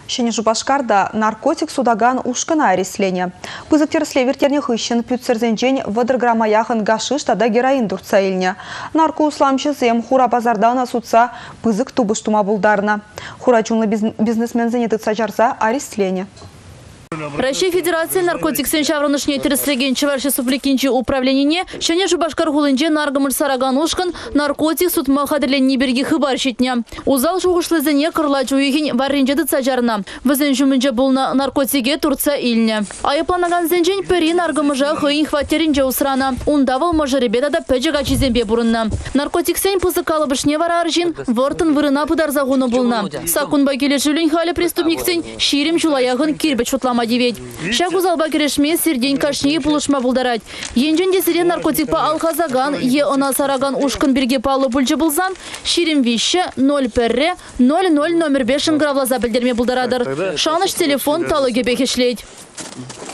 Шене Жубашкарда наркотик судаган ушкана ареслене. Пызык терсле вертернех ищен пютсерзенжень вадрграма яхын гашиш тада героин дурца илне. Нарко усламчызем хура базардана судса пызык тубыштума булдарна. Хура чунлы бизнесмен занятыца жарса арестлене. Россия Федерация наркотиксен шавранышне терслеген чеварши суфликинчи управление Шене Жубашкар хулынже наргамыр сараган ушкан наркотик судма хадырленни берги хыбар шетне. Узал жуғышлызыне кырлачу ехин варринжеді цажарна. Візен жүмінже бұлна наркотиге турца илне. Айыпланаган зенжен пери наргамыжа хыйын хватеринже усрана. Ундавал мажаребеда да пәджіға чизембе бұрынна. Наркотиксен пызыкалы бішне вара аржин вортын вырына пыдарза ғуны бұлна. Сакунба келешілін халі преступниксен ширим жулаяғын кирбе чутлама девет. Шагузалба керешме сердень кашни пулышма булдарать. Енженде сирен наркотикпа алхазаган, е она сараган ушкан берге палы пульчы булзан, ширим вище 0 перре 00 номер 5 гравлаза білдерме булдарадыр. Шаныш телефон талыге бекешлейд.